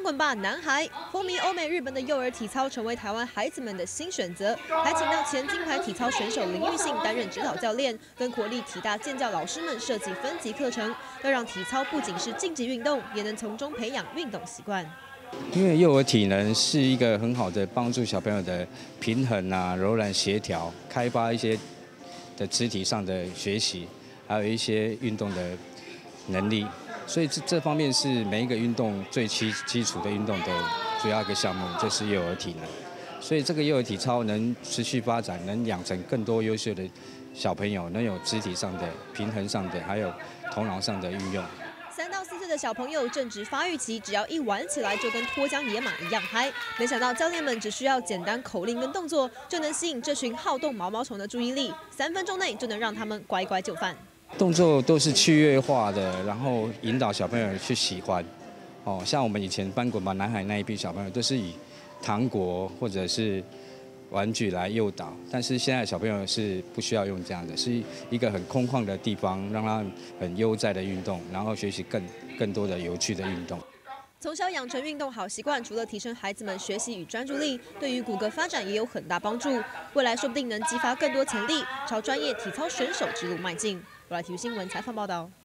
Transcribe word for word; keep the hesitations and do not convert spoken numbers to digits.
滚吧，男孩！风靡欧美、日本的幼儿体操成为台湾孩子们的新选择，还请到前金牌体操选手林玉信担任指导教练，跟国立体大健教老师们设计分级课程，要让体操不仅是竞技运动，也能从中培养运动习惯。 因为幼儿体能是一个很好的帮助小朋友的平衡啊、柔软协调，开发一些的肢体上的学习，还有一些运动的能力。所以这这方面是每一个运动最基基础的运动的主要一个项目，就是幼儿体能。所以这个幼儿体操能持续发展，能养成更多优秀的小朋友，能有肢体上的、平衡上的，还有头脑上的运用。 三到四岁的小朋友正值发育期，只要一玩起来就跟脱缰野马一样嗨。没想到教练们只需要简单口令跟动作，就能吸引这群好动毛毛虫的注意力，三分钟内就能让他们乖乖就范。 动作都是趣味化的，然后引导小朋友去喜欢。哦，像我们以前翻滚吧男孩那一批小朋友，都是以糖果或者是 玩具来诱导，但是现在的小朋友是不需要用这样的，是一个很空旷的地方，让他很悠哉的运动，然后学习更更多的有趣的运动。 从小养成运动好习惯，除了提升孩子们学习与专注力，对于骨骼发展也有很大帮助。未来说不定能激发更多潜力，朝专业体操选手之路迈进。我来体育新闻采访报道。